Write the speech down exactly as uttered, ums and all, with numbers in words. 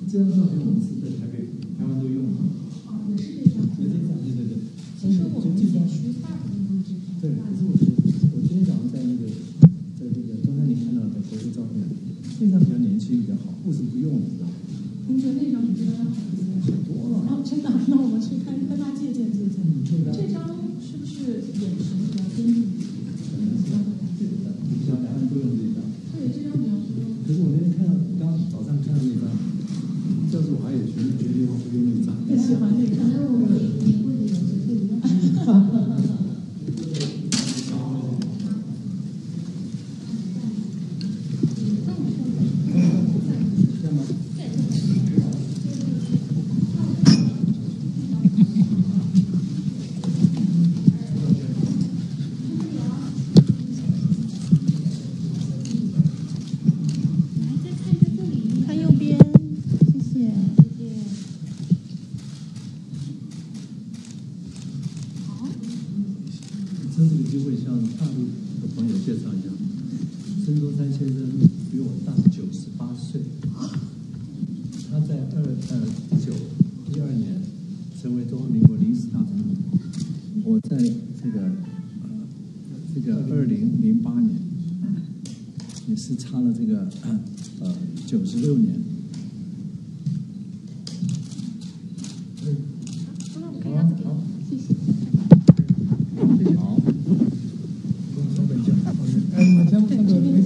这张照片我们是在台北、台湾都用了。 哦，也是这张。 也这张，对对对。 其实我们这边区大部分都是这张。 对，可是我觉得，我今天早上在那个在那个中山陵看到的合作照片，那张比较年轻，比较好，为什么不用？你知道吗？ 您觉得那张比这张要好一些？ 好多了。 哦，真的？那我们去看，跟他借鉴借鉴。 嗯，这张。 这张是不是眼神比较坚定？ 比较两岸都用这张。 对，这张比较多。 可是我那天看到，刚早上看到那张，要是我还有权决定我会用那张。 更喜欢那张。可能我们领会的有些不一样。 趁这个机会向大陆的朋友介绍一下，孙中山先生比我大九十八岁，他在二呃一九一二年成为中华民国临时大总统，我在这个呃这个二零零八年也是差了这个呃九十六年。好，好，谢谢。好，我手本教。哎，你们先那个。